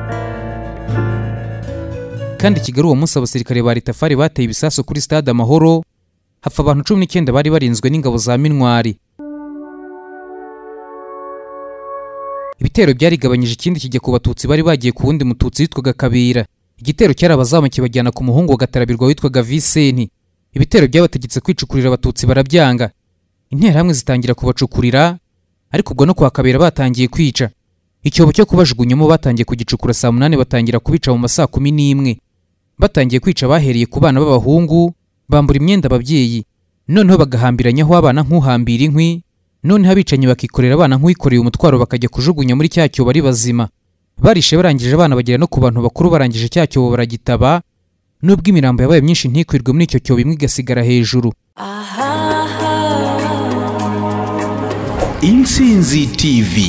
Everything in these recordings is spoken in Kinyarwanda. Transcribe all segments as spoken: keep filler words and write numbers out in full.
kandi Kigali uwo munsi abasirikare ba Ritafari bateye ibisasu kuri stade Amahoro hapfa abantu cumi n'icyenda bari barinzwe n'ingabo za Mintwari. Ibitero byarigabanyije ikindi kijya ku batutsi bari bagiye ku wundi mututsi witwaga Kabira. Igitero cyarabazamukiye bajyana ku muhungu wa Gatarabirwa witwaga Visenti. Ibitero byabategetse kwicukurira abatutsi barabyanga. Interahamwe zitangira kubacukurira, ariko ubwo no kwa Kabira batangiye kwica. Icyobo cyo kubajugunyamo batangiye kugicukura saa munani batangira kubica mu masaa kumi n'imwe. Batangiye kwica bahereye ku bana b'abahungu, bambura imyenda ababyeyi, noneho bagahambiranyaho abana nk'uhambira inkwi, noneho abicanyi bakikorera abana nk'uwikoreye umutwaro bakajya kujugunya muri cya cyobo bari bazima. Barishe barangije abana bagera no ku bantu bakuru, barangije cya cyobo baragitaba, nubwo imirambo yabaye myinshi ntikwirwe muri icyo cyobo imwe igasigara hejuru. Intsinzi T V.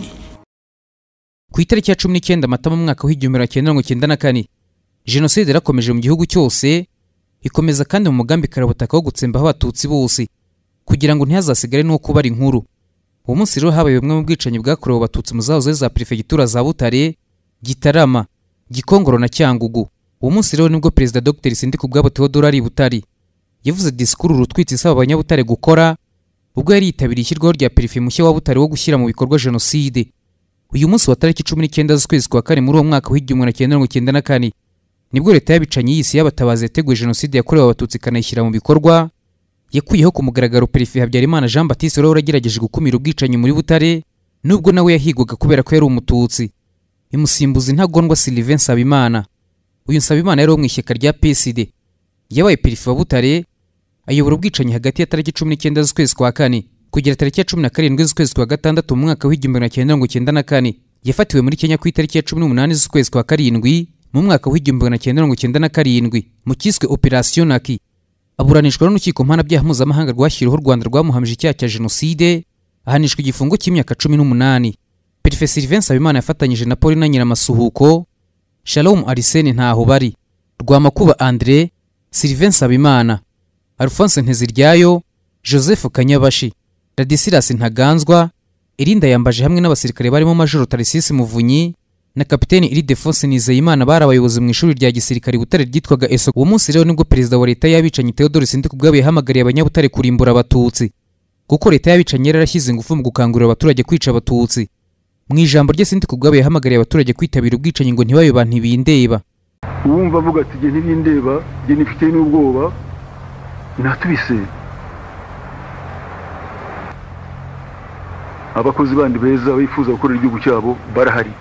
Ku itariki ya cumi n'icyenda Mata mu mwaka w'igihumbi kimwe magana cyenda mirongo icyenda na kane, Jenoside yarakomeje mu gihugu cyose, ikomeza kandi mu mugambi karabutaka wo gutsembaho abatutsi bose kugira ngo ntihazasigare n'uwo kubara inkuru. Uwo munsi rero habaye bimwe mu bwicanyi bwakorewe abatutsi mu zahoze za perefegitura za Butare, Gitarama, Gikongoro na Cyangugu. Uwo munsi rero nibwo Perezida Dr Sindikubwabo Theodore ari Butare yavuze disikuru rutwitse isaba abanyabutare gukora ubwo yari yitabiriye ishyirwaho rya perife mushya wa Butare wo gushyira mu bikorwa Jenoside. Uyu munsi wa tariki cumi n'icyenda z'ukwezi kwa kane muri uwo mwaka w'igihumbi kimwe magana cyenda mirongo icyenda na kane nibwo leta y'abicanyi y'isi y'abatabazi yateguye Jenoside yakorewe abatutsi ikanayishyira mu bikorwa. Yakuyeho ku mugaragaro Perife Habyarimana Jean Baptiste wari waragerageje gukumira ubwicanyi muri Butare, nubwo nawe yahigwaga kubera ko yari umututsi. Imusimbuza Intagondwa Sylvain Nsabimana. Uyu Nsabimana yari wo mu ishyaka rya P S D. Yabaye Perife wa Butare, ayobora ubwicanyi hagati ya tariki cumi n'icyenda z'ukwezi kwa kane kugera tariki ya cumi na karindwi z'ukwezi kwa gatandatu mu mwaka w'igihumbi kimwe magana cyenda mirongo icyenda na kane. Yafatiwe muri Kenya ku itariki ya cumi n'umunani z'ukwezi kwa karindwi mu mwaka w'igihumbi kimwe magana cyenda mirongo icyenda na karindwi mu kiswe Operation Naki. Aburanishwa n'urukiko mpanabyaha mpuzamahanga rwashyiriweho u Rwanda rwamuhamije icyaha cya Jenoside, ahanishwa igifungo cy'imyaka cumi n'umunani. Perife Sylvain Nsabimana yafatanyije na Paulina Nyiramasuhuko, Shalom Arsene Ntahobari, Rwamakuba André, Sylvain Nsabimana, Alphonse Nteziryayo, Joseph Kanyabashi, Ladislas Ntaganzwa, Irinda Yambaje hamwe n'abasirikare barimo Major Tarisisi Muvunyi na Kapiteni Ildefonse Nizeyimana bari abayobozi mu ishuri rya gisirikare Butare ryitwaga Eso. Uwo munsi rero nibwo Perezida wa leta y'abicanyi Theodore Sindikubwabo yahamagariye abanyabutare kurimbura abatutsi, kuko leta y'abicanyi yarashyize ingufu mu gukangurira abaturage kwica abatutsi. Mu ijambo rye Sindikubwabo yahamagariye abaturage kwitabira ubwicanyi ngo ntibabe ba ntibindeba. Uwumva avuga ati je ntibindeba, je nifite n'ubwoba, natubise. Abakozi bandi beza bifuza gukorera igihugu cyabo barahari.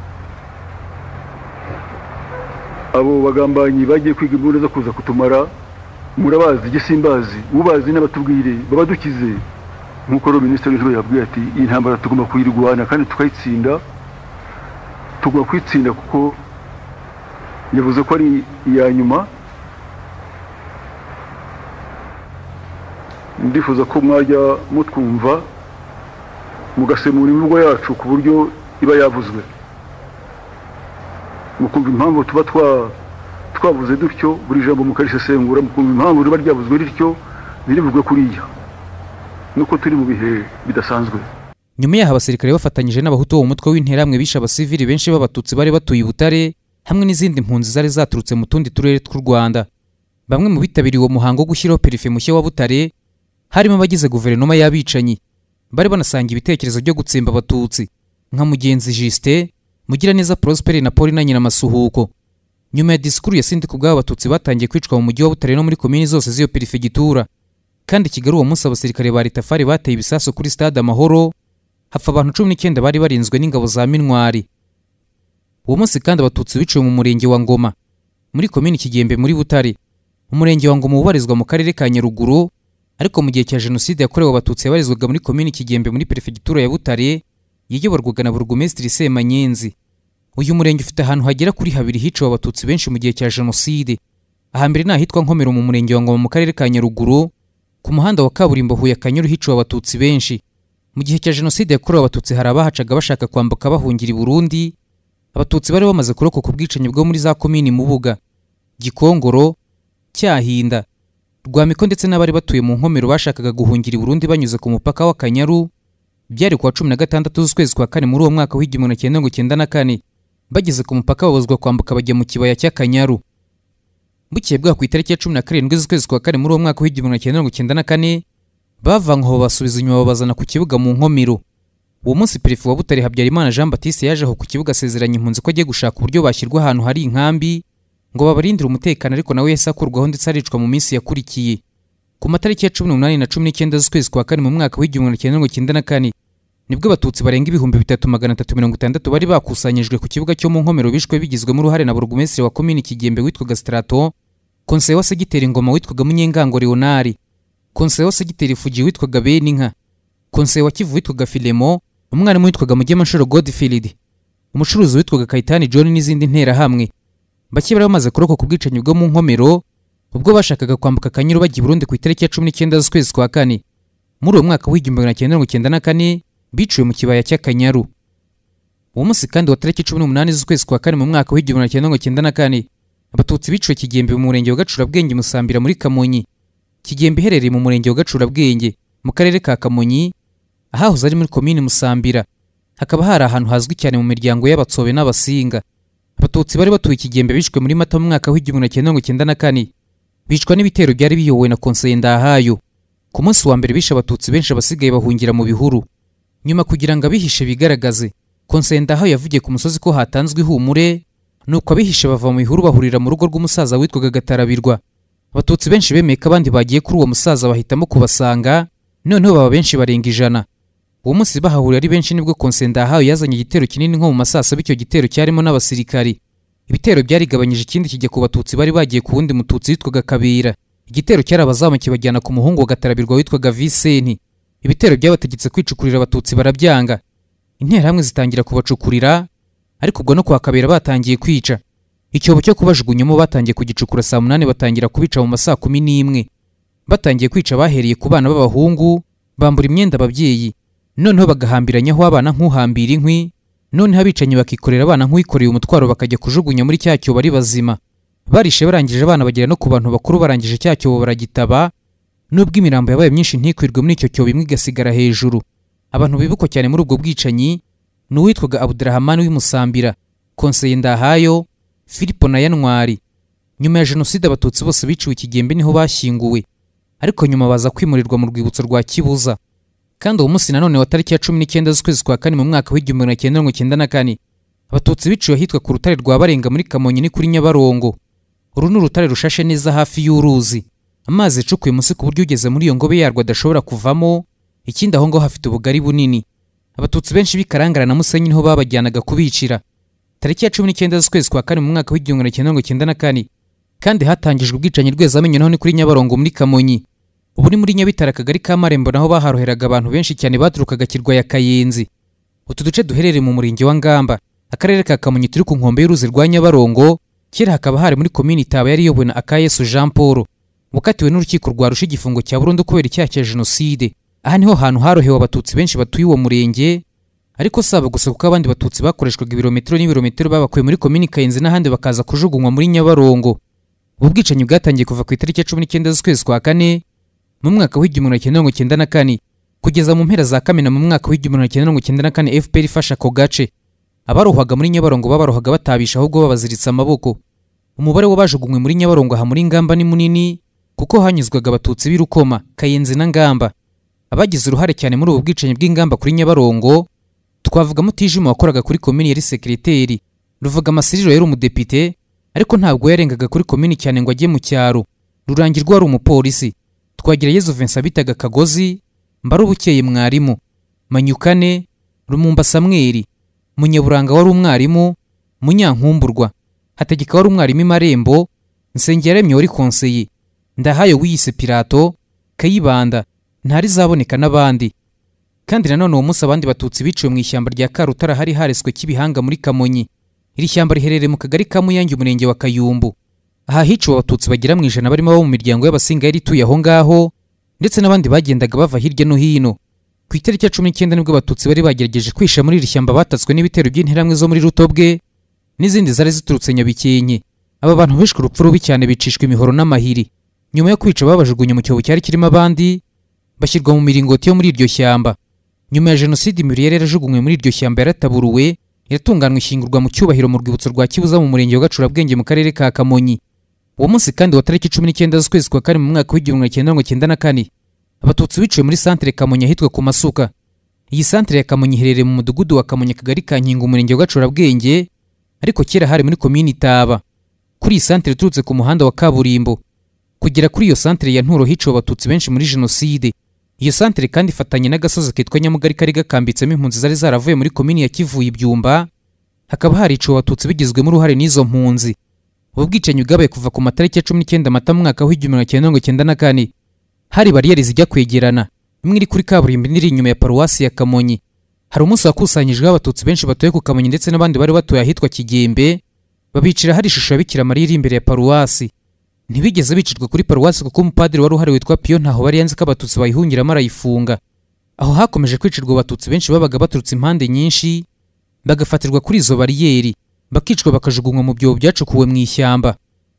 Abo bagambanyi bagiye kwiga imbunda zo kuza kutumara, murabazi je simbazi, ubazi n'abatubwire babadukize. Nkuko ro Minisitiri w'Intebe yabwiye ati iyi ntambara tugomba kuyirwana kandi tukayitsinda. Tugomba kwitsinda kuko yavuze ko ari iya nyuma. Ndifuza ko mwajya mutwumva mugasemura imvugo yacu ku buryo iba yavuzwe, mukumva impamvu tuba twa twavuze dutyo, buri jambo mukarisesengura mukumva impamvu riba ryavuzwe rityo birivugwe kuriya, nuko turi mu bihe bidasanzwe. Nyuma y'aho abasirikare bafatanyije n'abahutu bo mu mutwe w'interamwe bishe abasivili benshi b'abatutsi bari batuye Butare hamwe n'izindi mpunzi zari zaturutse mu tundi turere tw'u Rwanda. Bamwe mu bitabiriye uwo muhango wo gushyiraho perife mushya wa Butare harimo abagize guverinoma y'abicanyi, bari banasanga ibitekerezo byo gutsemba abatutsi nka Mugenzi Justin, Mugiraneza Prosper na Paulina Nyiramasuhuko. Nyuma ya disikuru ya Sindikubwabo abatutsi batangiye kwicwa mu mujyi wa Butare no muri komini zose z'iyo perefegitura. Kandi Kigali uwo munsi abasirikare ba Ritafari bateye ibisasu kuri stade Amahoro, hapfa abantu cumi n'icyenda bari barinzwe n'ingabo za Mintwari. Uwo munsi kandi abatutsi biciwe mu murenge wa Ngoma muri komini Kigembe muri Butare. Umurenge wa Ngoma ubarizwa mu karere ka Nyaruguru, ariko mu gihe cya Jenoside yakorewe abatutsi yabarizwaga muri komini Kigembe muri perefegitura ya Butare, yayoborwaga na Burugumesitiri Semanyenzi. Uyu murenge ufite ahantu hagera kuri habiri hiciwe abatutsi benshi mu gihe cya Jenoside. Ahambere ni ahitwa Nkomero mu murenge wa Ngoma mu karere ka Nyaruguru, ku muhanda wa kaburimbo Huye Kanyuru hiciwe abatutsi benshi. Mu gihe cya Jenoside yakorewe abatutsi hari abahacaga bashaka kwambuka bahungira i Burundi. Abatutsi bari bamaze kurokoka ubwicanyi bwo muri za komini Mubuga, Gikongoro, Cyahinda, Rwamiko ndetse n'abari batuye mu Nkomero bashakaga guhungira i Burundi banyuze ku mupaka wa Kanyaru. Byari kuwa cumi na gatandatu z'ukwezi kwa kane muri uwo mwaka w'igihumbi kimwe magana cyenda mirongo icyenda na kane. bageze ku mupaka babuzwa kwambuka bajya mu kibaya cy'Akanyaru. Bukeye bwa ku itariki ya cumi na karindwi z'ukwezi kwa kane muri uwo mwaka w'igihumbi magana cyenda mirongo icyenda na kane bavanyweho basubiza inyuma babazana ku kibuga mu Nkomero. Uwo munsi Perefe wa Butare Habyarimana Jean Baptiste yaje aho ku kibuga asezeranya impunzi ko agiye gushaka uburyo bashyirwa ahantu hari inkambi ngo babarindire umutekano, ariko nawe yahise akurwaho ndetse aricwa mu minsi yakurikiye. Ku matariki ya cumi n'umunani na cumi n'icyenda z'ukwezi kwa kane mu mwaka w'igihumbi magana cyenda mirongo icyenda na kane nibwo Abatutsi barenga ibihumbi bitatu magana atatu mirongo itandatu bari bakusanyijwe ku kibuga cyo mu Nkomero bishwe bigizwemo uruhare na burugumesitiri wa komini Kigembe witwaga Strato, konseye wa segiteri Ngoma witwaga Munyengango Leonari, konseye wa segiteri Fugi witwaga Beninka, konseye wa Kivu witwaga Filemo, umwarimu witwaga Mugemanshuro Godfield, umucuruzi witwaga Kayitani John n'izindi ntera hamwe. Bake bari bamaze kurokoka ubwicanyi bwo mu Nkomero ubwo bashakaga kwambuka Akanyaru bajya i Burundi ku itariki ya cumi n'icyenda z'ukwezi kwa kane. Muri uwo mwaka w'igihumbi magana cyenda mirongo icyenda na kane biciwe mu kibaya cy'Akanyaru. Uwo munsi kandi wa tariki cumi n'umunani z'ukwezi kwa kane mu mwaka w'igihumbi magana cyenda mirongo icyenda na kane Abatutsi biciwe Kigembe mu murenge wa Gacurabwenge Musambira muri Kamonyi. Kigembe iherereye mu murenge wa Gacurabwenge mu karere ka Kamonyi, ahahoze ari muri komini Musambira. Hakaba hari ahantu hazwi cyane mu miryango y'Abatsobe n'Abasinga. Abatutsi bari batuye Kigembe bishwe muri Mata mu mwaka w'igihumbi magana cyenda mirongo icyenda na kane bicwa n'ibitero byari biyobowe na konseye Ndahayo. Ku munsi wa mbere bishe Abatutsi benshi abasigaye bahungira mu bihuru. Nyuma kugira ngo abihishe bigaragaze, konseye Ndahayo yavugiye ku musozi ko hatanzwe ihumure, nuko abihishe bava mu bihuru bahurira mu rugo rw'umusaza witwaga Gatarabirwa. Abatutsi benshi bemeye ko abandi bagiye kuri uwo musaza bahitamo kubasanga, noneho baba benshi barenga ijana. Uwo munsi bahahuriye ari benshi nibwo konseye Ndahayo yazanye igitero kinini nko mu masasa, bityo gitero cyarimo n'abasirikari. Ibitero byarigabanyije ikindi kijya ku Batutsi bari bagiye ku wundi Mututsi witwaga Kabira. Igitero cyarabazamu kibajyana ku muhungu wa Gatarabirwa witwaga Visenti. Ibitero byabategetse kwicukurira Abatutsi barabyanga. Interahamwe zitangira kubacukurira, ariko ubwo no kwa Kabira batangiye kwica. Icyobo cyo kubajugunyamo batangiye kugicukura saa munani batangira kubica mu masaa kumi n'imwe. Batangiye kwica bahereye ku bana b'abahungu, bambura imyenda ababyeyi, noneho bagahambiranyaho abana nk'uhambira inkwi, noneho abicanyi bakikorera abana nk'uwikoreye umutwaro bakajya kujugunya muri cya cyobo bari bazima. Barishe barangije abana bagera no ku bantu bakuru, barangije cya cyobo baragitaba, nubwo imirambo yabaye myinshi ntikwirwe muri icyo cyobo imwe igasigara hejuru. Abantu bibukwa cyane muri ubwo bwicanyi ni uwitwaga Abdurahman w'Imusambira, konseye Ndahayo, Filipo na Yantwari. Nyuma ya jenoside Abatutsi bose biciwe Kigembe niho bashyinguwe, ariko nyuma baza kwimurirwa mu rwibutso rwa Kibuza. Kandi uwo munsi nanone wa tariki ya cumi n'icyenda z'ukwezi kwa kane mu mwaka w'igihumbi magana cyenda mirongo icyenda na kane Abatutsi biciwe ahitwa ku rutare rwa Barenga muri Kamonyi ni kuri Nyabarongo. Uru ni urutare rushashe neza hafi y'uruzi, amazi yacukuye munsi ku buryo ugeze muri iyo ngobe yarwo adashobora kuvamo. Ikindi aho ngaho hafite ubugari bunini. Abatutsi benshi b'ikarangara na Musenyi niho babajyanaga kubicira. Tariki ya cumi n'icyenda z'ukwezi kwa kane mu mwaka w'igihumbi magana cyenda mirongo icyenda na kane kandi hatangijwe ubwicanyi rw'Ezamenyo naho ni kuri Nyabarongo muri Kamonyi. Ubu ni muri Nyabitare akagari ka Marembo naho baharoheraga abantu benshi cyane baturukaga Kirwa ya Kayenzi. Utu duce duherereye mu murenge wa Ngamba, akarere ka Kamonyi turi ku nkombe y'uruzi rwa Nyabarongo. Kera hakaba hari muri komini Taba yari iyobowe na Akayesu Jean Paul, wakatiwe n'urukiko rwa Arusha igifungo cya burundu kubera icyaha cya jenoside. Aha niho hantu harohewe Abatutsi benshi batuye uwo murenge, ariko saba gusa kuko abandi Batutsi bakoreshwaga ibirometero n'ibirometero babakuye muri komini Kayenzi n'ahandi bakaza kujugunywa muri Nyabarongo. Ubu bwicanyi bwatangiye kuva ku itariki ya cumi n'icyenda z'ukwezi kwa kane mu mwaka w'igihumbi magana cyenda mirongo icyenda na kane kugeza mu mpera za Kamena mu mwaka w'igihumbi magana cyenda mirongo icyenda na kane. F P R ifasha ako gace. Abarohwaga muri Nyabarongo babarohaga batabisha ahubwo babaziritse amaboko. Umubare w'abajugunywe muri Nyabarongo aha muri Ngamba ni munini kuko hanyuzwaga Abatutsi b'Irukoma, Kayenzi na Ngamba. Abagize uruhare cyane muri ubu bwicanyi bw'Ingamba kuri Nyabarongo twavuga Mutijima wakoraga kuri komini yari sekreteri, Ruvuga Amasiriro yari umudepite ariko ntabwo yarengaga kuri komini cyane ngo ajye mu cyaro, Rurangirwa wari umupolisi, Twagirayezu Vincent bitaga Kagozi, Mbarubukeye mwarimu, Manyukane, Rumumba Samweli, Munyaburanga wari umwarimu, Munyankumburwa, Hategeka wari umwarimu Marembo, Nsengiyaremye wari konseye, Ndahayo wiyise Pirato, Kayibanda, Ntarizaboneka n'abandi. Kandi nanone uwo munsi abandi Batutsi biciwe mu ishyamba rya Karutara hari hareswe Kibihanga muri Kamonyi. Iri shyamba riherereye mu kagari ka Muyange umurenge wa Kayumbu. Aha hiciwe Abatutsi bagera mu ijana barimo abo mu miryango y'Abasinga yari ituye aho ngaho, ndetse n'abandi bagendaga bava hirya no hino. Ku itariki ya cumi n'icyenda nibwo Abatutsi bari bagerageje kwisha muri iri shyamba batatswe n'ibitero by'interahamwe zo muri Rutobwe n'izindi zari ziturutse Nyabikenke. Aba bantu bishwe urupfu rubi cyane, bicishwa imihoro n'amahiri. Nyuma yo kwica babajugunye mu cyobo cyari kirimo abandi, bashyirwa mu miringoti yo muri iryo shyamba. Nyuma ya jenoside imibiri yari yarajugunywe muri iryo shyamba yarataburuwe iratunganwa ishyingurwa mu cyubahiro mu rwibutso rwa Kibuza mu murenge wa Gacurabwenge mu karere ka Kamonyi. Uwo munsi kandi wa tariki cumi n'icyenda z'ukwezi kwa kane mu mwaka w'igihumbi magana cyenda mirongo cyenda na kane abatutsi biciwe muri santere Kamonyi ahitwa ku Masuka. Iyi santere ya Kamonyi iherereye mu mudugudu wa Kamonyi akagari ka Nkingo umurenge wa Gacurabwenge, ariko kera hari muri komini Taba. Kuri iyi santere iturutse ku muhanda wa kaburimbo kugera kuri iyo santere ya Nturo hiciwe abatutsi benshi muri jenoside. Iyo santere kandi ifatanye n'agasozi kitwa Nyamugari kari gakambitsemo impunzi zari zaravuye muri komini ya Kivuye Ibyumba, hakaba hariciwe abatutsi bigizwemo uruhare n'izo mpunzi. Ubu bwicanyi bwabaye kuva ku matariki ya cumi n'icyenda Mata mu mwaka w'igihumbi magana cyenda mirongo cyenda na kane. Hari bariyeri zijya kwegerana, imwe iri kuri kaburimbo indi iri inyuma ya paruwasi ya Kamonyi. Hari umunsi wakusanyijweho abatutsi benshi batuye ku Kamonyi ndetse n'abandi bari batuye ahitwa Kigembe, babicira hari ishusho ya Bikira Mariya iri imbere ya paruwasi. Ntibigeze bicirwa kuri paruwasi kuko umupadiri wari uhari witwa Piyo ntaho bari yanze ko abatutsi bayihungiramo arayifunga. Aho hakomeje kwicirwa abatutsi benshi babaga baturutse impande nyinshi, bagafatirwa kuri izo bariyeri, bakicwa bakajugunywa mu byobo byacukuwe mu ishyamba.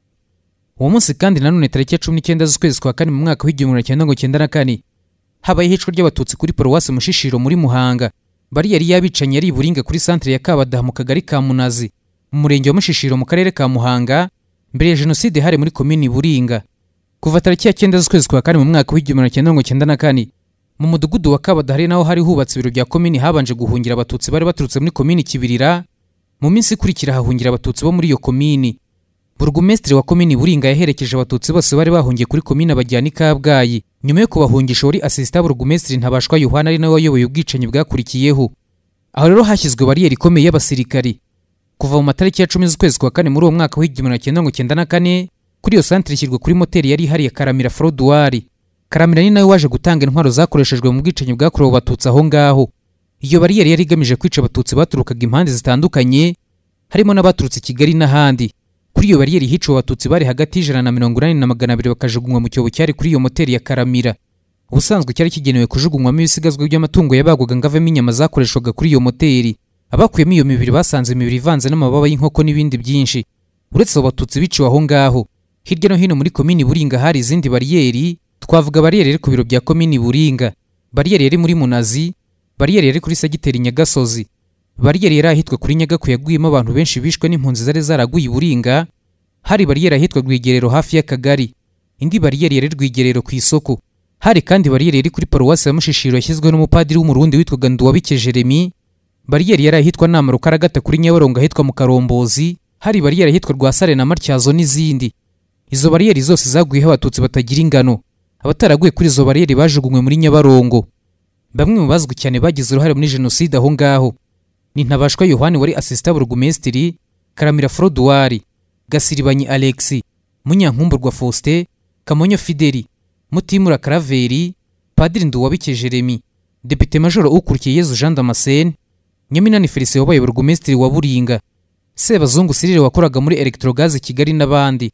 Uwo munsi kandi nanone tariki ya cumi n'icyenda z'ukwezi kwa kane mu mwaka w'igihumbi magana cyenda mirongo cyenda na kane habaye ihicwa ry'abatutsi kuri paruwasi Mushishiro muri Muhanga. Bariyeri y'abicanyi yari iburinga kuri santere ya Kabadaha mu kagari ka Munazi mu murenge wa Mushishiro mu karere ka Muhanga mbere ya jenoside hari muri komini Buringa. Kuva tariki ya cyenda z'ukwezi kwa kane mu mwaka w'igihumbi magana cyenda mirongo cyenda na kane mu mudugudu wa Kabadaha naho hari hubatse ibiro bya komini habanje guhungira abatutsi bari baturutse muri komini Kibirira. Mu minsi ikurikira hahungira abatutsi bo muri iyo komini. Burugumesitiri wa komini Buringa yaherekeje abatutsi bose bari bahungiye kuri komini abajyana i Kabgayi. Nyuma yo kubahungisha wari asisita burugumesitiri Ntabashwa Yohana ari nawe wayoboye ubwicanyi bwakurikiyeho. Aho rero hashyizwe bariyeri ikomeye y'abasirikari. Kuva mu matariki ya cumi z'ukwezi kwa kane muri uwo mwaka w'igihumbi magana cyenda mirongo cyenda na kane kuri iyo santere ishyirwa kuri moteri yari ihari ya Karamira Froduari. Karamira ni nawe waje gutanga intwaro zakoreshejwe mu bwicanyi bwakorewe abatutsi aho ngaho. Iyo bariyeri yari igamije kwica abatutsi baturukaga impande zitandukanye harimo n'abaturutse Kigali n'ahandi. Kuri iyo bariyeri hiciwe abatutsi bari hagati y'ijana na mirongo inani na magana abiri bakajugunywa mu cyobo cyari kuri iyo moteri ya Karamira. Ubusanzwe cyari kigenewe kujugunywamo ibisigazwa by'amatungo yabagwaga ngo avemo inyama zakoreshwaga kuri iyo moteri. Abakuyemo iyo mibiri basanze imibiri ivanze n'amababa y'inkoko n'ibindi byinshi. Uretse abo batutsi biciwe aho ngaho, hirya no hino muri komini Buringa hari izindi bariyeri. Twavuga bariyeri iri ku biro bya komini Buringa, bariyeri yari muri Munazi, bariyeri yari kuri segiteri Nyagasozi, bariyeri yari ahitwa kuri Nyagaku yaguyemo abantu benshi bishwe n'impunzi zari zaraguye i Buringa. Hari bariyeri ahitwa Rwigerero hafi y'akagari, indi bariyeri yari Rwigerero ku isoko. Hari kandi bariyeri yari kuri paruwasi ya Mushishiro yashyizwe n'umupadiri w'umurundi witwaga Nduwabike Jeremy. Bariyeri yari ahitwa Nama Rukaragata kuri Nyabarongo ahitwa mu Karombozi. Hari bariyeri ahitwa Rwasare na Matyazo n'izindi. Izo bariyeri zose zaguyeho abatutsi batagira ingano. Abataraguye kuri izo bariyeri bajugunywe muri Nyabarongo. Bamwe mu bazwi cyane bagize uruhare muri jenoside aho ngaho ni Ntabashwa Yohani wari asisita burugumesitiri, Karamira Froduari, Gasiribanyi Alexi, Munyankumburwa Faustin, Kamonyo Fideli, Mutimura Karaveri, Padiri Nduwabike Jeremy, Depite Majoro ukurikiye Yezu Jean Damascene, Nyaminani Felicien wabaye burugumesitiri wa Buringa, Sebazungu Cyrille wakoraga muri Electrogaz Kigali n'abandi.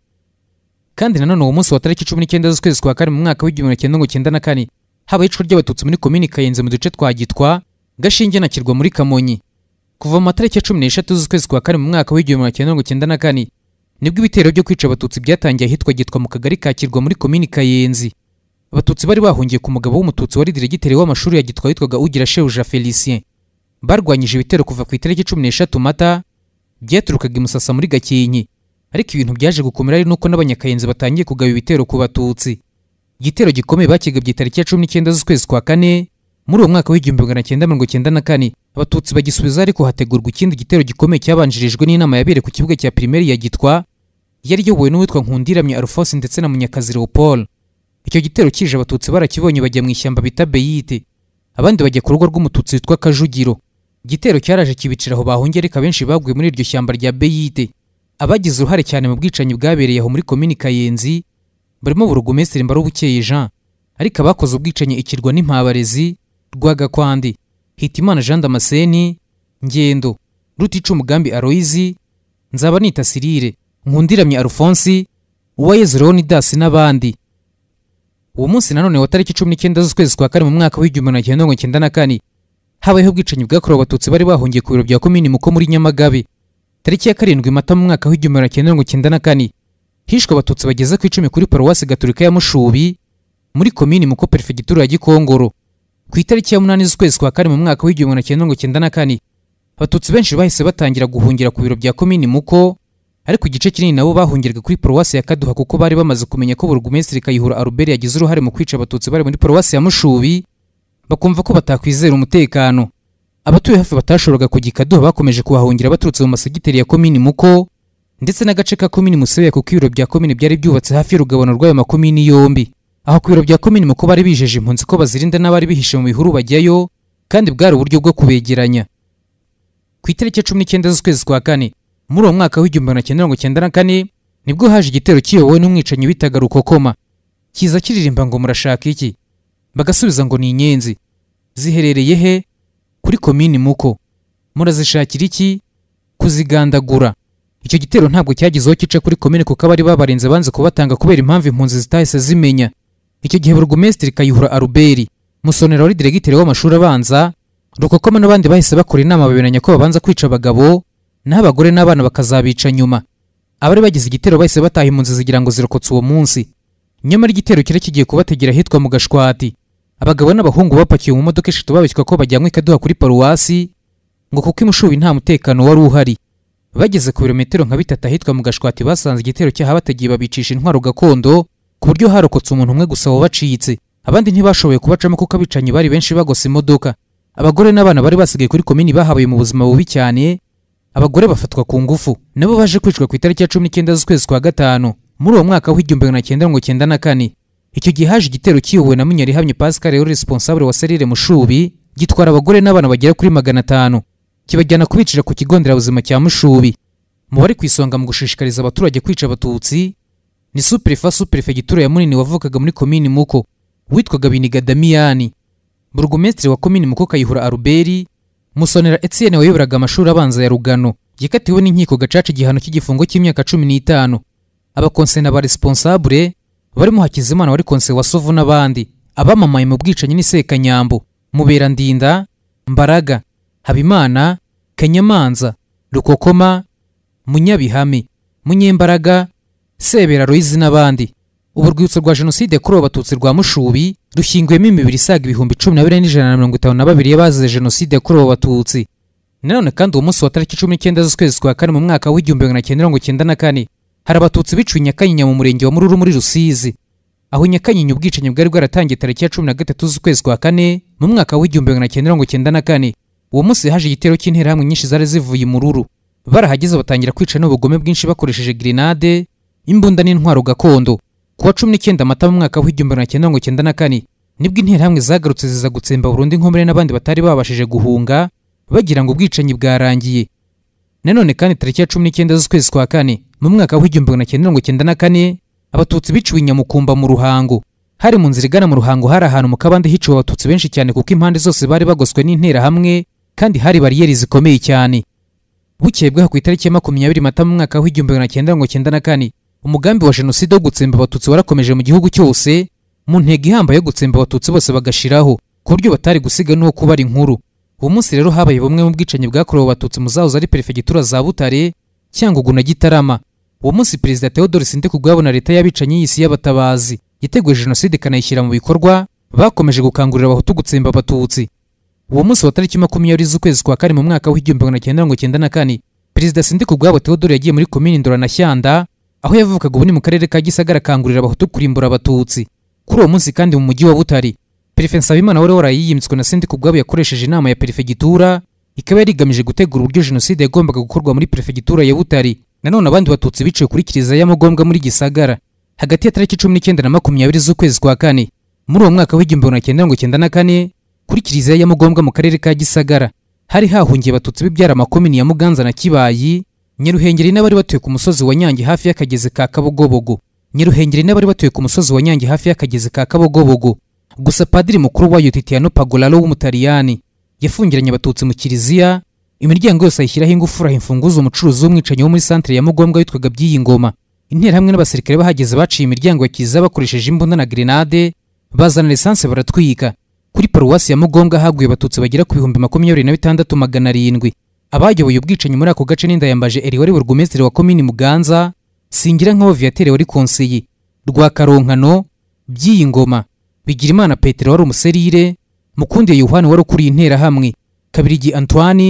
Kandi nanone uwo munsi wa tariki cumi n'icyenda z'ukwezi kwa kane mu mwaka w'igihumbi magana cyenda mirongo cyenda na kane habaye icwa ry'abatutsi muri komini Kayenze mu duce twa Gitwa, Gashinge na Kirwa muri Kamonyi. Kuva mu matariki ya cumi n'eshatu z'ukwezi kwa kane mu mwaka w'igihumbi magana cyenda mirongo cyenda na kane nibwo ibitero byo kwica abatutsi byatangiye ahitwa Gitwa mu kagari ka Kirwa muri komini Kayenzi. Abatutsi bari bahungiye ku mugabo w'umututsi wari diregiteri w'amashuri ya Gitwa witwaga Ugira Shebuja Felicien. Barwanyije ibitero kuva ku itariki cumi n'eshatu Mata, byaturukaga i Musasa muri Gakenke. Ariko ibintu byaje gukomera ari nuko n'abanyakayenzi batangiye kugaba ibitero ku batutsi. Igitero gikomeye bakigabye tariki ya cumi n'icyenda z'ukwezi kwa kane muri uwo mwaka w'igihumbi magana cyenda mirongo cyenda na kane. Abatutsi bagisubiza ariko hategurwa ikindi gitero gikomeye cyabanjirijwe n'inama yabereye ku kibuga cya primaire ya Gitwa, yari iyobowe n'uwitwa Nkundiramye Alphonse ndetse na Munyakazi Leopold. Icyo gitero kije abatutsi barakibonye bajya mu ishyamba bita Beyite, abandi bajya ku rugo rw'umututsi witwa Kajugiro. Igitero cyaraje kibicira aho bahungiye ariko benshi baguye muri iryo shyamba rya Beyite. Abagize uruhare cyane mu bwicanyi bwabereye aho muri komini Kayenzi barimo burugumesitiri Mbarubukeye Jean, ariko abakoze ubwicanyi ikirwa n'Impabarezi, Rwagakwandi, Hitimana Jean Damascene, Ngendo, Rutica Umugambi Aloyizi, Nzabanita Cyrille, Nkundiramye Alphonse, Uwayezu Leonidas n'abandi. Uwo munsi nanone wa tariki cumi n'icyenda z'ukwezi kwa kane mu mwaka w'igihumbi magana cyenda mirongo cyenda na kane habayeho ubwicanyi bwakorewe abatutsi bari bahungiye ku biro bya komini Muko muri Nyamagabe. Tariki ya karindwi Mata mu mwaka w'igihumbi magana cyenda mirongo cyenda na kane hishwe abatutsi bageze ku icumi kuri paruwasi Gatolika ya Mushubi muri komini Muko perefegitura ya Gikongoro. Ku itariki ya munani z'ukwezi kwa kane mu mwaka w'igihumbi magana cyenda mirongo cyenda na kane abatutsi benshi bahise batangira guhungira ku biro bya komini Muko, ariko igice kinini nabo bahungiraga kuri paruwasi ya Kaduha kuko bari bamaze kumenya ko burugumesitiri Kayihura Albert yagize uruhare mu kwica abatutsi bari muri paruwasi ya Mushubi, bakumva ko batakwizera umutekano. Abatuye hafi batashoboraga kujya Kaduha bakomeje kuhahungira baturutse mu masegiteri ya komini Muko ndetse n'agace ka komini Musebeya kuko ibiro bya komini byari byubatse hafi y'urugabano rw'ayo makomini yombi. Aho ku biro bya komini Muko bari bijeje impunzi ko bazirinda n'abari bihishe mu bihuru bajyayo, kandi bwari uburyo bwo kubegeranya. Ku itariki cumi n'icyenda z'ukwezi kwa kane muri uwo mwaka w'igihumbi magana cyenda mirongo icyenda na kane nibwo haje igitero kiyobowe n'umwicanyi witaga Rukokoma, kiza kiririmba ngo murashaka iki, bagasubiza ngo ni inyenzi. Ziherereye he? Kuri komini Muko. Murazishakira iki? Kuzigandagura. Icyo gitero ntabwo cyagizeho kica kuri komine kuko abari babarenze banze kubatanga kubera impamvu impunzi zitahise zimenya. Icyo gihe burugumesitiri Kayihura Albert, Musonera wari diregiteri w'amashuri abanza, Rukokoma n'abandi bahise bakora inama baberanya ko babanza kwica abagabo n'abagore n'abana bakazabica nyuma. Abari bagize igitero bahise bataha impunzi zigira ngo zirokotse uwo munsi. Nyamara igitero kire kigiye kubategera hitwa mu Gashwati. Abagabo n'abahungu bapakiye mu modoka eshatu babishywa ko bajyanywe Kaduha kuri paruwasi, ngo kuko imushubi nta mutekano wari uhari. Bageze ku birometero nka bitatu ahitwa mu Gashwati basanze igitero cyahabategeye babicisha intwaro gakondo ku buryo harokotse umuntu umwe gusa wabacitse. Abandi ntibashoboye kubacamo kuko abicanyi bari benshi bagose imodoka. Abagore n'abana bari basigaye kuri komini bahabaye mu buzima bubi cyane. Abagore bafatwa ku ngufu, nabo baje kwicwa ku itariki ya cumi n'icyenda z'ukwezi kwa gatanu muri uwo mwaka w'igihumbi magana cyenda mirongo icyenda na kane. Icyo gihe haje igitero kiyobowe na Munyarihamye Pascal wari responsable wa Serire Mushubi, gitwara abagore n'abana bagera kuri magana atanu, kibajyana kubicira ku kigo nderabuzima cya Mushubi. Mu bari kwisonga mu gushishikariza abaturage kwica abatutsi ni Superfa Superfegitura ya Munini wavukaga muri komini Muko, witwaga Biniga Damiyani. Burugumesitiri wa komini Muko Kayihura Albert, Musonera Etienne wayoboraga amashuri abanza ya Rugano, gikatiwe n'inkiko gacaca igihano cy'igifungo cy'imyaka cumi n'itanu. Abakonsena ba responsable barimo Hakizimana wari konse wa Sovu n'abandi abamamaye mu bwicanyi ni Sekanyambo, Muberandinda, Mbaraga, Habimana, Kanyamanza, Rukokoma, Munyabihame, Munyembaraga, Sebera Roizi n'abandi. Ubu urwibutso rwa jenoside yakorewe abatutsi rwa Mushubi rushyinguyemo imibiri isaga ibihumbi cumi na bine n'ijana na mirongo itanu na babiri y'abazize jenoside yakorewe abatutsi. Nanone kandi uwo munsi wa tariki cumi n'icyenda z'ukwezi kwa kane mu mwaka w'igihumbi magana cyenda mirongo icyenda na kane hari abatutsi biciwe i Nyakanyinya mu murenge wa Mururu muri Rusizi. Aho Nyakanyinya ubwicanyi bwari bwaratangiye tariki ya cumi na gatatu z'ukwezi kwa kane mu mwaka w'igihumbi magana cyenda mirongo icyenda na kane. Uwo munsi haje igitero cy'interahamwe nyinshi zari zivuye i Mururu. Barahageze batangira kwica n'ubugome bwinshi bakoresheje grenade, imbunda n'intwaro gakondo. Kuwa cumi n'icyenda Mata mu mwaka w'igihumbi magana cyenda mirongo icyenda na kane nibwo interahamwe zagarutse ziza gutsemba burundu inkomere n'abandi batari babashije guhunga bagira ngo ubwicanyi bwarangiye. Nanone kandi tariki ya cumi n'icyenda z'ukwezi kwa kane mu mwaka w'igihumbi magana cyenda mirongo icyenda na kane abatutsi biciwe i Nyamukumba mu Ruhango. Hari mu nzira igana mu Ruhango hari ahantu mu kabande hiciwe abatutsi benshi cyane kuko impande zose bari bagoswe n'interahamwe kandi hari bariyeri zikomeye cyane. Bukeye bwaho ku itariki ya makumyabiri Mata mu mwaka w'igihumbi magana cyenda mirongo icyenda na kane umugambi wa jenoside wo gutsemba abatutsi warakomeje mu gihugu cyose mu ntego ihambaye yo gutsemba abatutsi bose bagashiraho ku buryo batari gusiga n'uwo kubara inkuru. Uwo munsi rero habaye bumwe mu bwicanyi bwakorewe abatutsi mu zahoze ari perefegitura za Butare, Cyangugu na Gitarama. Uwo munsi Perezida Theodore Sindikubwabo na leta y'abicanyi y'isi y'abatabazi yiteguye jenoside ikanayishyira mu bikorwa, bakomeje gukangurira abahutu gutsemba abatutsi. Uwo munsi wa tariki makumyabiri z'ukwezi kwa kane mu mwaka w'igihumbi magana cyenda mirongo icyenda na kane Perezida Sindikubwabo Theodore yagiye muri komini Ndora na Shyanda aho yavukaga ubu ni mu karere ka Gisagara akangurira abahutu kurimbura abatutsi. Kuri uwo munsi kandi mu mujyi wa Butare Perefe Nsabimana wari warayiyimitswe na Sindikubwabo yakoresheje inama ya perefegitura ikaba yari igamije gutegura uburyo jenoside yagombaga gukorwa muri perefegitura ya Butare. Nanone abandi batutsi biciwe kuri Kiliziya ya Mugombwa muri Gisagara hagati ya tariki cumi n'icyenda na makumyabiri z'ukwezi kwa kane muri uwo mwaka w'igihumbi magana cyenda mirongo icyenda na kane kuri Kiliziya ya Mugombwa mu karere ka Gisagara hari hahungiye abatutsi b'ibyara makomini ya Muganza na Kibayi, Nyaruhengeri n'abari batuye ku musozi wa Nyange hafi y'akagezi ka Kabogobogo. Nyaruhengeri n'abari batuye ku musozi wa Nyange hafi y'akagezi ka Kabogobogo. Gusa padiri mukuru wayo Titiano Pagolaro w'umutaliyani yafungiranye abatutsi mu Kiliziya, imiryango yose ayishyiraho ingufura imfunguzo umucuruzi w'umwicanyi wo muri centre ya Mugombwa witwaga Byiyingoma. Interahamwe n'abasirikare bahageze baciye imiryango ya Kiliziya bakoresheje imbunda na grenade, bazana lisansi baratwika. Kuri paruwasi ya Mugombwa haguye abatutsi bagera ku bihumbi makumyabiri na bitandatu magana arindwi. Abayoboye ubwicanyi muri ako gace n'Indayambaje Eri wari burugumesitiri wa komini Muganza, Singira nk'abo Viatere wari konseye, Rwakaronkano, Byiyingoma, Bigirimana Petero wari umuserire, Mukundiye Yohani wari ukuriye interahamwe, Kabirigi Antoine,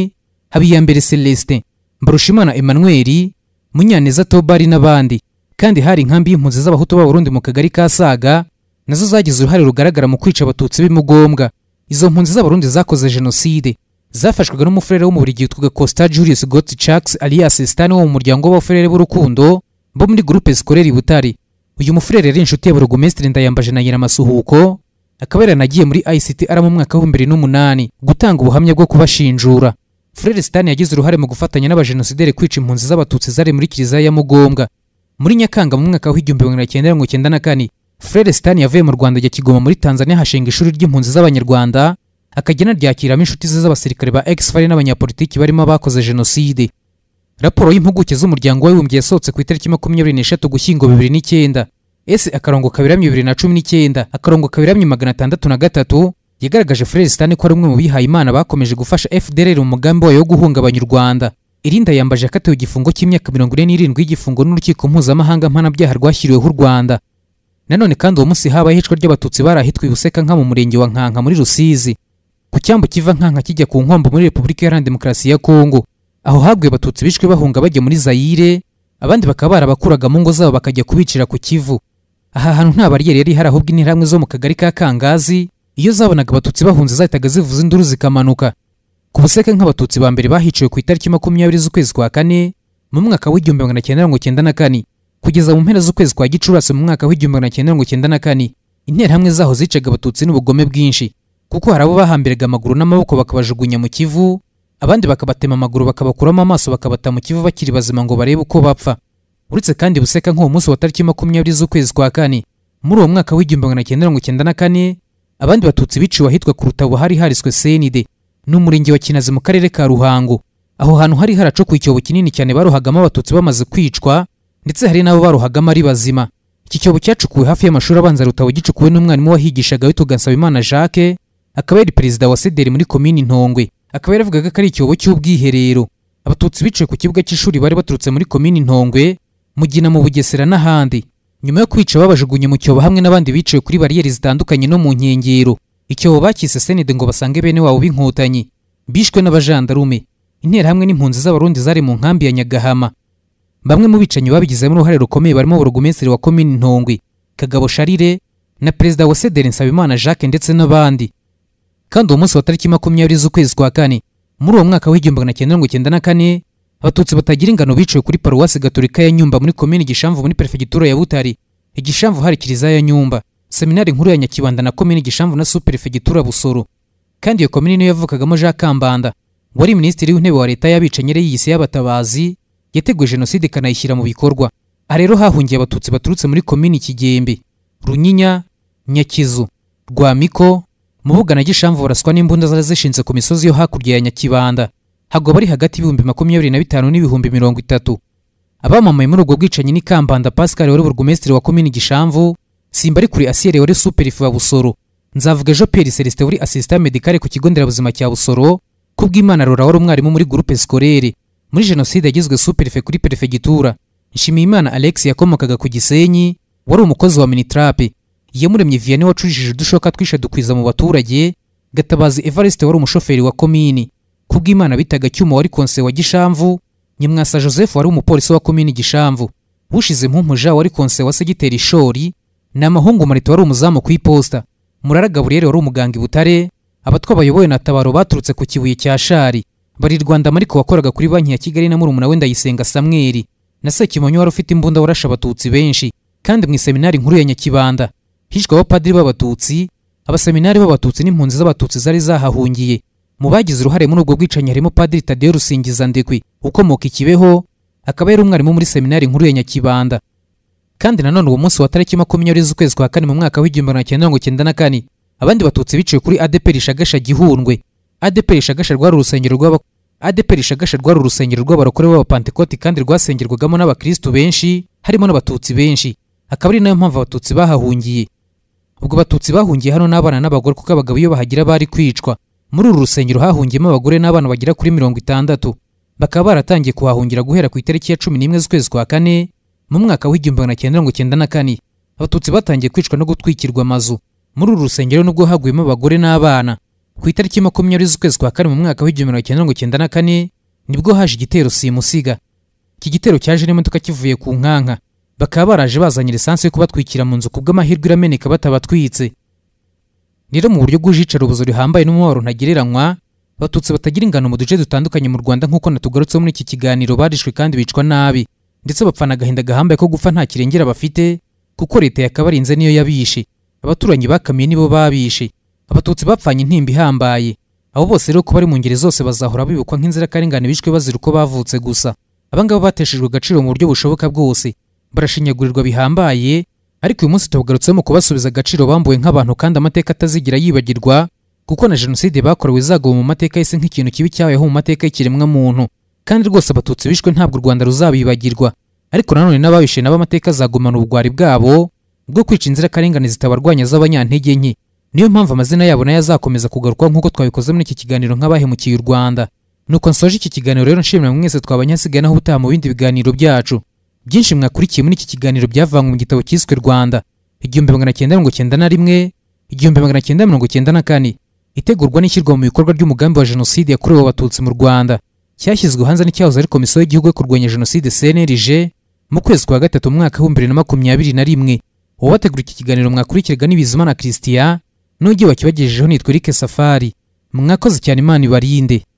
Habiyambere Celestin, Mbarushimana Emmanuel, Munyaneza Tobari n'abandi. Kandi hari inkambi y'impunzi z'abahutu b'Abarundi mu kagari ka Saga nazo zagize uruhare rugaragara mu kwica abatutsi b'imugombwa. Izo mpunzi z'Abarundi zakoze jenoside zafashwaga n'umufurere wo mu Bubiligi witwaga Costa Julius Gottschalk alias Stan wo mu muryango w'abafurere b'urukundo bo muri groupe scolaire Butare. Uyu mufurere yari inshuti ya Burugumesitiri Ndayambaje na Nyiramasuhuko, akaba yaranagiye muri I C T ara mu mwaka wa bibiri n'umunani gutanga ubuhamya bwo kubashinjura. Frere Stan yagize uruhare mu gufatanya n'abajenosideri kwica impunzi z'abatutsi zari muri Kiliziya ya Mugombwa. Muri Nyakanga mu mwaka wa igihumbi magana cyenda mirongo icyenda na kane, Frere Stan yavuye mu Rwanda ajya Kigoma muri Tanzania hashinga ishuri ry'impunzi z'Abanyarwanda, akagena ryakiramo inshuti ze z'abasirikare ba ex-fari n'abanyapolitiki barimo abakoze jenoside. Raporo y'impuguke z'umuryango w'abibumbye yasohotse ku itariki makumyabiri n'eshatu Gushyingo bibiri n'icyenda. S akarongo kabiramye bibiri na cumi n'icyenda akarongo kabiramye magana atandatu na gatatu yagaragaje Frere Stan ko ari umwe mu bihaye Imana bakomeje gufasha F D L R mu mugambi wayo wo guhungabanya u Rwanda. Irinda yambaje yakatiwe igifungo cy'imyaka mirongo ine n'irindwi y'igifungo n'urukiko mpuzamahanga mpanabyaha rwashyiriweho u Rwanda. Nanone kandi uwo munsi habaye ihicwa ry'abatutsi barahitwe Buseka nka mu murenge wa Nkanka muri Rusizi, ku cyambu kiva Nkanka kijya ku nkombo muri Repubulika Iharanira Demokarasi ya Kongo. Aho habwiye abatutsi bishwe bahunga bajya muri Zaire, abandi bakaba barabakuraga mu ngo zabo bakajya kubicira ku Kivu. Aha hantu nta bariyeri yari hari, ahubwo interahamwe zo mu kagari ka Kangazi iyo zabonaga abatutsi bahunze zahitaga zivuza induru zikamanuka. Ku Buseka nk'abatutsi ba mbere bahiciwe ku itariki makumyabiri z'ukwezi kwa kane mu mwaka w'igihumbi magana cyenda mirongo icyenda na kane kugeza mu mpera z'ukwezi kwa Gicurasi mu mwaka w'igihumbi magana cyenda mirongo icyenda na kane. Interahamwe zaho zicaga abatutsi n'ubugome bwinshi, kuko hari abo bahambiraga amaguru n'amaboko bakabajugunya mu Kivu, abandi bakabatema amaguru bakabakuramo amaso bakabata mu Kivu bakiri bazima ngo barebe uko bapfa. Uretse kandi Buseka nk'uwo munsi wa tariki makumyabiri z'ukwezi kwa kane muri uwo mwaka w'igihumbi magana cyenda mirongo icyenda na kane, abandi batutsi biciwe ahitwa ku Rutabo hari hariswe C N D n'umurenge wa Kinazi mu karere ka Ruhango. Aho hantu hari haracokuye icyobo kinini cyane barohagamo abatutsi bamaze kwicwa, ndetse hari nabo barohagamo ari bazima. Iki cyobo cyacukuwe hafi y'amashuri abanza Rutabo, gicukuwe n'umwarimu wahigishaga witwaga Nsabimana Jacques, akaba yari perezida wa Sederi muri komini Ntongwe. Akaba yaravugaga ko ari icyobo cy'ubwiherero. Abatutsi biciwe ku kibuga cy'ishuri bari baturutse muri komini Ntongwe, Mugina mu Bugesera n'ahandi. Nyuma yo kwica babajugunye mu cyobo hamwe n'abandi biciwe kuri bariyeri zitandukanye no mu nkengero. Icyobo bakise C N D ngo basange bene wabo b'inkotanyi bishwe n'abajandarume. Interahamwe n'impunzi z'Abarundi zari mu nkambi ya Nyagahama. Bamwe mu bicanyi babigizemo uruhare rukomeye barimo Burugumesitiri wa komini Ntongwe Kagabo Sharire na perezida wa Sederi Nsabimana Jacques ndetse n'abandi. Kandi uwo munsi wa tariki makumyabiri z'ukwezi kwa kane muri uwo mwaka w'igihumbi magana cyenda mirongo icyenda na kane, abatutsi batagira ingano biciwe kuri paruwasi gatolika ya Nyumba muri komini Gishamvu muri perefegitura ya Butare. Igishamvu hari Kiliziya ya Nyumba, seminari nkuru ya Nyakibanda na komini Gishamvu na superefegitura Busoro. Kandi iyo komini niyo yavukagamo Jean Kambanda wari minisitiri w'intebe wa leta y'abicanyi yari yise y'abatabazi, yateguye jenoside kanayishyira mu bikorwa. Aha rero hahungiye abatutsi baturutse muri komini Kigembe, Runyinya, Nyakizu, Rwamiko, Mubuga na Gishamvu baraswa n'imbunda zari zishinze ku misozi yo hakurya ya Nyakibanda. Hagwa bari hagati y'ibihumbi makumyabiri na bitanu n'ibihumbi mirongo itatu. Abamamaye muri ubwo bwicanyi ni Kambanda Pascal wari Burugumesitiri wa komini Gishamvu, Simbari kuri Asiere wari superifu wa Busoro, Nzavuga Jean Pierre Celestin wari assistant medical ku kigo nderabuzima cya Busoro, Kubwimana Rora wari umwarimu muri groupe scolaire. Muri jenoside yagizwe superife kuri perefegitura. Nshimiyimana Alex yakomokaga ku Gisenyi wari umukozi wa Minitrape. Iyamuremye Vianney wacujije udushoka twishe dukwiza mu baturage. Gatabazi Evariste wari umushoferi wa komini. Kubwimana bitaga Cyuma wari konse wa Gishamvu. Nyamwasa Joseph wari umupolisi wa komini Gishamvu. Bushize Mpumpuja wari konse wa segiteri Shori. Na Mahungu Marito wari umuzamu ku iposta. Murara Gabriel wari umuganga i Butare. Abatwa bayoboye na Tabaro baturutse ku Kibuye cya Shari. Bari Rwanda Mariko wakoraga kuri banki ya Kigali na murumuna we Ndayisenga Samuel. Na Sekimonyo wari ufite imbunda warasha abatutsi benshi. Kandi mu seminari nkuru ya Nyakibanda hishwe abapadiri b'abatutsi, abaseminari b'abatutsi n'impunzi z'abatutsi zari zahahungiye. Mu bagize uruhare muri ubwo bwicanyi harimo Padiri Tadeo Rusingiza Ndekwe ukomoka Ikibeho, akaba yari umwarimu muri seminari nkuru ya Nyakibanda. Kandi nanone uwo munsi wa tariki makumyabiri z'ukwezi kwa kane mu mwaka w'igihumbi magana cyenda mirongo icyenda na kane, abandi batutsi biciwe kuri A D P R Shagasha Gihundwe. A D P R Shagasha rwari urusengero rw'aba A D P R Shagasha rwari urusengero rw'abarokore b'abapantekoti kandi rwasengerwagamo n'abakristo benshi harimo n'abatutsi benshi. Akaba ari nayo mpamvu abatutsi bahahungiye. Ubwo batutsi bahungiye hano n'abana n'abagore kuko abagabo iyo bahagira bari kwicwa. Muri uru rusengero hahungiyemo abagore n'abana bagira kuri mirongo itandatu. Bakaba baratangiye kuhahungira guhera ku itariki ya cumi n'imwe z'ukwezi kwa kane mu mwaka w'igihumbi magana cyenda mirongo icyenda na kane. Abatutsi batangiye kwicwa no gutwikirwa amazu. Muri uru rusengero nubwo haguyemo abagore n'abana. Ku itariki makumyabiri z'ukwezi kwa kane mu mwaka w'igihumbi magana cyenda mirongo icyenda na kane nibwo haje igitero simusiga. Iki gitero cyaje n'imodoka kivuye ku nkanka, bakaba baraje bazanye lisansi yo kubatwikira mu nzu kubw'amahirwe irameneka batabatwitse. Rero mu buryo bw'ujicarubozo rihambaye n'umubabaro ntagereranywa, Abatutsi batagira ingano mu duce dutandukanye mu Rwanda nk'uko natugarutseho muri iki kiganiro barishwe kandi bicwa nabi, ndetse bapfana agahinda gahambaye ko gupfa nta kirengera bafite, kuko leta yakabarinze niyo yabishe. Abaturanyi bakamiye nibo babishe. Abatutsi bapfanye intimba ihambaye. Abo bose rero ko bari mu ngeri zose bazahora bibukwa nk'inzirakarengane bishwe bazira uko bavutse gusa. Abangabo bateshejwe agaciro mu buryo bushoboka bwose, barashinyagurirwa bihambaye, ariko uyu munsi tubagarutseho mu kubasubiza agaciro bambuwe nk'abantu kandi amateka atazigira yibagirwa, kuko na jenoside bakorewe izagwa mu mateka y'isi nk'ikintu kibi cyabayeho mu mateka y'ikiremwa muntu. Kandi rwose abatutsi bishwe ntabwo u Rwanda ruzabibagirwa, ariko nanone n'ababishe nabo amateka azagumana ubugwari bwabo bwo kwica inzirakarengane zitabarwanya z'abanyantege nke. Niyo mpamvu amazina yabo nayo azakomeza kugarukwa nk'uko twabikoze muri iki kiganiro nk'abahemukiye u Rwanda. Nuko nsoje iki kiganiro rero nshimira mwese twabanyasigaye naho ubutaha mu bindi biganiro byacu. Byinshi mwakurikiye muri iki kiganiro byavanywe mu gitabo cyiswe Rwanda igihumbi magana cyenda mirongo cyenda na rimwe igihumbi magana cyenda mirongo cyenda na kane, itegurwa n'ishyirwa mu bikorwa ry'umugambi wa jenoside yakorewe abatutsi mu Rwanda, cyashyizwe hanze n'icyahoze ari komisiyo y'igihugu yo kurwanya jenoside C N L G mu kwezi kwa gatatu mu mwaka w'ibihumbi bibiri na makumyabiri na rimwe. Uwabategura iki kiganiro mwakurikiraga ni Bizimana Christian, n'ugiye wakibagejejeho nitwa Eric Safari. Mwakoze cyane, Imana ibarinde.